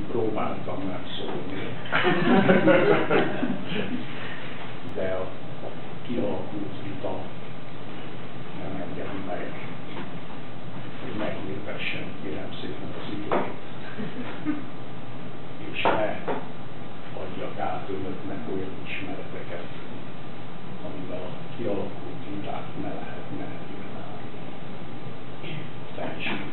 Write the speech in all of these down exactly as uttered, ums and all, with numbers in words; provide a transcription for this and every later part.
próbáltam nem szólni. De a kialakult vita nem engedi meg, hogy megértessen, kérem szépen az igét. És ne adjak át önöknek olyan ismereteket, amivel a kialakult vitát ne lehetne írni. Teljesít.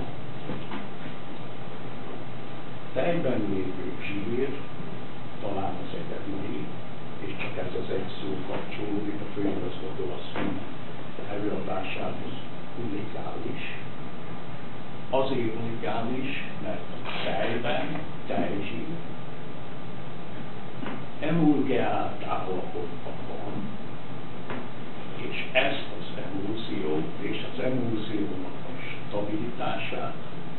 Tejben lévő zsír, talán az egyedüli, és csak ez az egy szó kapcsolódik a főigazgató asszony előadásához, unikális. Azért unikális, mert tejben, tejzsír, emulgeált állapotban van, és ezt az emulziót és az emulziónak a stabilitását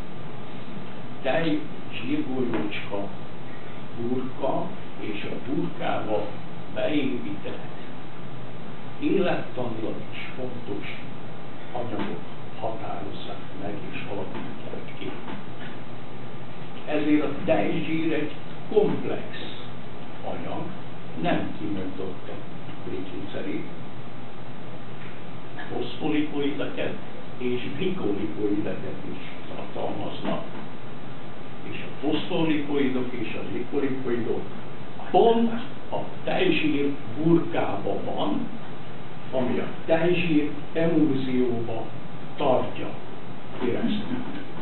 tej, zsírgolyócska, burka és a burkába beépített élettanilag is fontos anyagok határozzák meg és alakítják ki. Ezért a tejzsír egy komplex anyag, nem kimondott a triglicerid, foszfolipoideket és glikolipoideket is tartalmaznak. És a foszfolipoidok és a glikolipoidok pont a tejzsír burkában van, ami a tejzsír emulzióba tartja keresztül.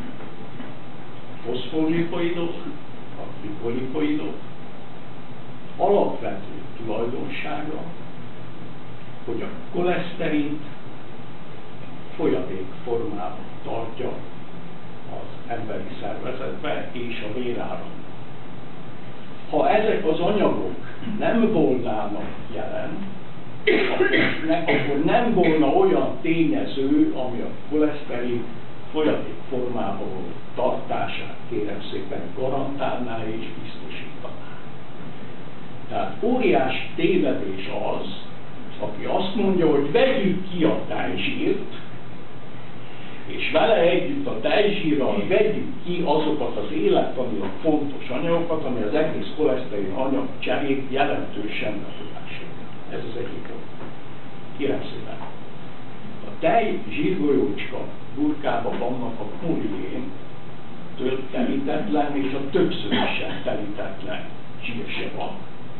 A foszfolipoidok, a glikolipoidok alapvető tulajdonsága, hogy a koleszterint folyadék formában tartja az emberi szervezetbe és a véráramban. Ha ezek az anyagok nem volnának jelen, akkor, ne, akkor nem volna olyan tényező, ami a koleszterin folyadék formában való tartását kérem szépen garantálná és biztosítaná. Tehát óriási tévedés az, aki azt mondja, hogy vegyük ki a tejzsírt, és vele együtt a tejzsírral vegyük ki azokat az élettanilag fontos anyagokat, ami az egész koleszterin anyag cserét jelentősen befolyásolja. Ez az egyik pont. Kérem szépen. A tej zsírgolyócska burkában vannak a polién telítetlen és a többszörösen telítetlen zsírsavak.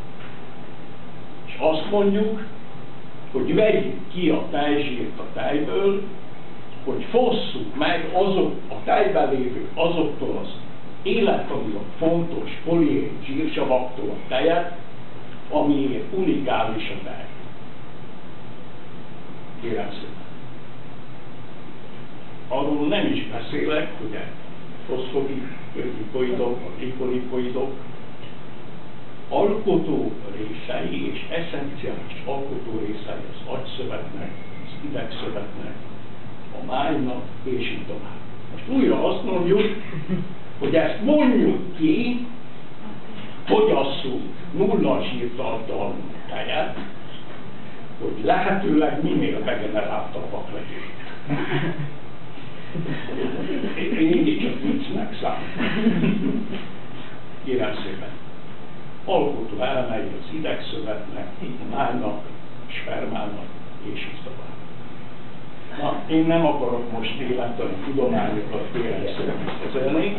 És azt mondjuk, hogy vegyük ki a tejzsírt a tejből, hogy fosszuk meg azok a tejben lévő azoktól az élettanilag fontos polién zsírsavaktól a tejet, amiért unikális a tej. Kérem szépen. Arról nem is beszélek, hogy a foszfolipoidok, a glikolipoidok alkotó részei és eszenciális alkotó részei az agyszövetnek, az idegszövetnek, a májnak, és így tovább. Most újra azt mondjuk, hogy ezt mondjuk ki, fogyasszuk nulla zsírtartalmú tejet, hogy lehetőleg minél regeneráltabbak legyünk. Én mindig csak viccnek számítom. Kérem szépen. Alkotó elemei az idegszövetnek, a májnak, a spermának, és így tovább. Na, én nem akarok most élettani tudományokat kezelni,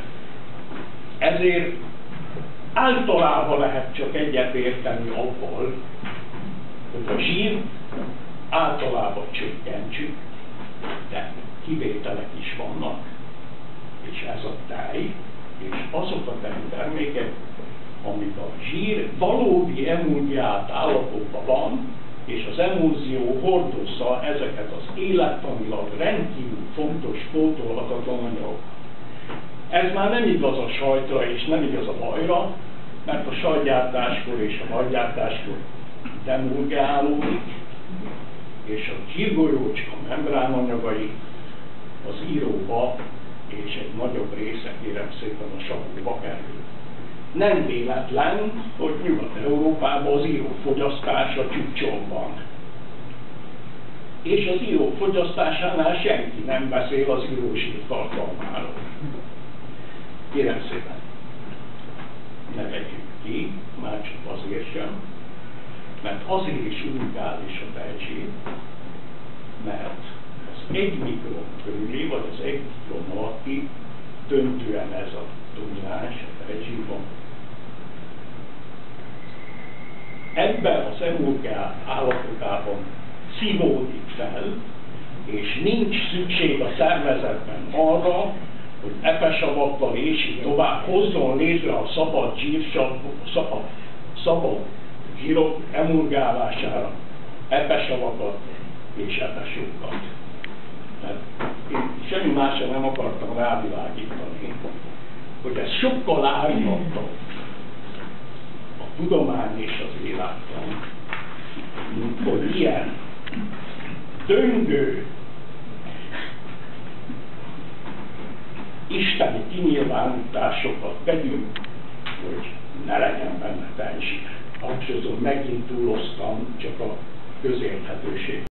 ezért általában lehet csak egyet érteni abból, hogy a zsír általában csökkentsük, de kivételek is vannak, és ez a tej, és azok a tejtermékek, amik a zsír valódi emulgiált állapotban van, és az emulzió hordozza ezeket az élettanilag rendkívül fontos pótolhatatlan anyagokat. Ez már nem igaz a sajtra és nem igaz a vajra, mert a sajtgyártáskor és a vajgyártáskor demulgálódik, és a zsírgolyócska membránanyagai az íróba és egy nagyobb része, kérem szépen, a savóba kerül. Nem véletlen, hogy Nyugat-Európában az írófogyasztás a csúcson van. És az írófogyasztásánál senki nem beszél az írózsír tartalmáról. Kérem szépen. ne vegyük ki, már csak azért sem, mert azért is unikális a tehetség, mert ez egy mikron körüli, vagy az egy mikron alatti döntően ez a domináns a tehetségban. Ebben az emulgál állapotában szívódik fel, és nincs szükség a szervezetben arra, hogy epesavakkal és így tovább hozzon létre a szabad zsírsav, szabad, szabad zsírok emulgálására epesavakat és epesokat. Mert én semmi másra nem akartam rávilágítani, hogy ez sokkal árnyaltabb a tudomány és az élettan, mint hogy ilyen döngő isteni kinyilvánításokat tegyünk, hogy ne legyen benne tehetség. Hangsúlyozom, megint túloztam, csak a közérthetőség.